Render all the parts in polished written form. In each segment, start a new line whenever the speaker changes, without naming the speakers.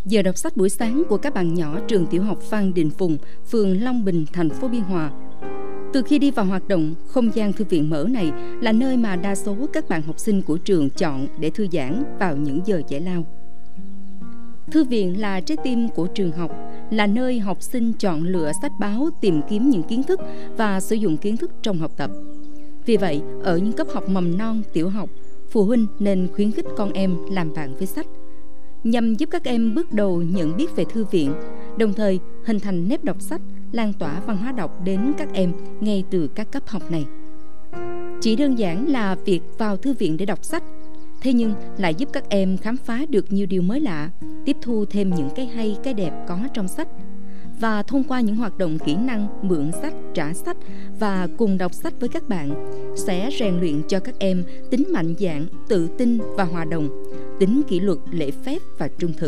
Giờ đọc sách buổi sáng của các bạn nhỏ trường tiểu học Phan Đình Phùng, phường Long Bình, thành phố Biên Hòa. Từ khi đi vào hoạt động, không gian thư viện mở này là nơi mà đa số các bạn học sinh của trường chọn để thư giãn vào những giờ giải lao. Thư viện là trái tim của trường học, là nơi học sinh chọn lựa sách báo, tìm kiếm những kiến thức và sử dụng kiến thức trong học tập. Vì vậy, ở những cấp học mầm non, tiểu học, phụ huynh nên khuyến khích con em làm bạn với sách, nhằm giúp các em bước đầu nhận biết về thư viện, đồng thời hình thành nếp đọc sách, lan tỏa văn hóa đọc đến các em ngay từ các cấp học này. Chỉ đơn giản là việc vào thư viện để đọc sách, thế nhưng lại giúp các em khám phá được nhiều điều mới lạ, tiếp thu thêm những cái hay, cái đẹp có trong sách. Và thông qua những hoạt động kỹ năng mượn sách, trả sách và cùng đọc sách với các bạn sẽ rèn luyện cho các em tính mạnh dạn, tự tin và hòa đồng, tính kỷ luật, lễ phép và trung thực.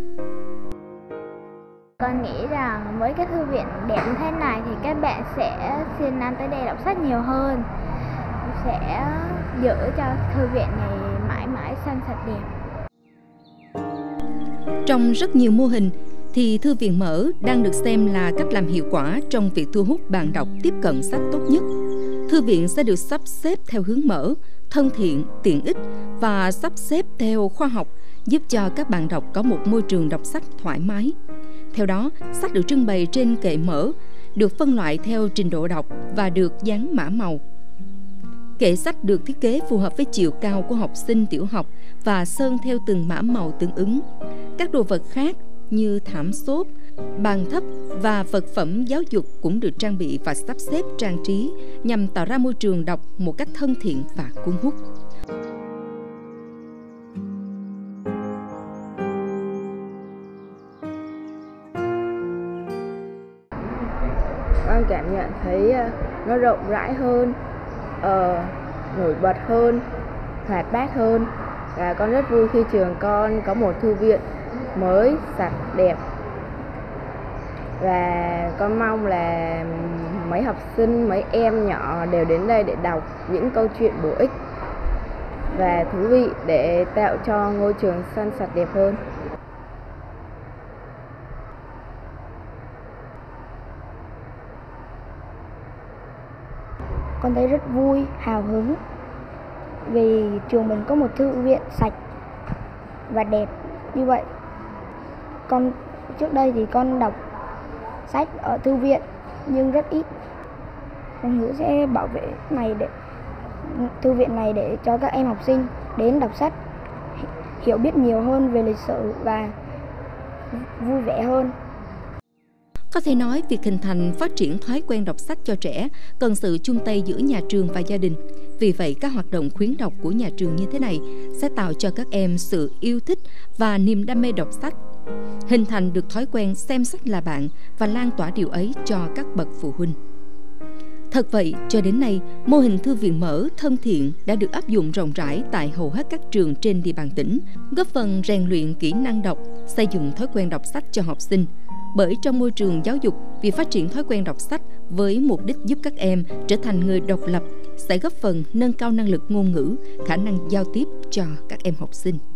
Con nghĩ rằng với cái thư viện đẹp như thế này thì các bạn sẽ siêng năng tới đây đọc sách nhiều hơn, sẽ giữ cho thư viện này mãi mãi xanh sạch đẹp.
Trong rất nhiều mô hình thì thư viện mở đang được xem là cách làm hiệu quả trong việc thu hút bạn đọc tiếp cận sách tốt nhất. Thư viện sẽ được sắp xếp theo hướng mở, thân thiện, tiện ích và sắp xếp theo khoa học, giúp cho các bạn đọc có một môi trường đọc sách thoải mái. Theo đó, sách được trưng bày trên kệ mở, được phân loại theo trình độ đọc và được dán mã màu. Kệ sách được thiết kế phù hợp với chiều cao của học sinh tiểu học và sơn theo từng mã màu tương ứng. Các đồ vật khác như thảm xốp, bàn thấp và vật phẩm giáo dục cũng được trang bị và sắp xếp trang trí nhằm tạo ra môi trường đọc một cách thân thiện và cuốn hút.
Con cảm nhận thấy nó rộng rãi hơn, nổi bật hơn, hoạt bát hơn, và con rất vui khi trường con có một thư viện mới, sạch, đẹp. Và con mong là mấy học sinh, mấy em nhỏ đều đến đây để đọc những câu chuyện bổ ích và thú vị để tạo cho ngôi trường xanh sạch đẹp hơn.
Con thấy rất vui, hào hứng vì trường mình có một thư viện sạch và đẹp như vậy. Trước đây thì con đọc sách ở thư viện nhưng rất ít. Con hứa sẽ bảo vệ thư viện này để cho các em học sinh đến đọc sách, hiểu biết nhiều hơn về lịch sử và vui vẻ hơn.
Có thể nói, việc hình thành, phát triển thói quen đọc sách cho trẻ cần sự chung tay giữa nhà trường và gia đình. Vì vậy, các hoạt động khuyến đọc của nhà trường như thế này sẽ tạo cho các em sự yêu thích và niềm đam mê đọc sách, hình thành được thói quen xem sách là bạn và lan tỏa điều ấy cho các bậc phụ huynh. Thật vậy, cho đến nay, mô hình thư viện mở thân thiện đã được áp dụng rộng rãi tại hầu hết các trường trên địa bàn tỉnh, góp phần rèn luyện kỹ năng đọc, xây dựng thói quen đọc sách cho học sinh. Bởi trong môi trường giáo dục, việc phát triển thói quen đọc sách với mục đích giúp các em trở thành người độc lập sẽ góp phần nâng cao năng lực ngôn ngữ, khả năng giao tiếp cho các em học sinh.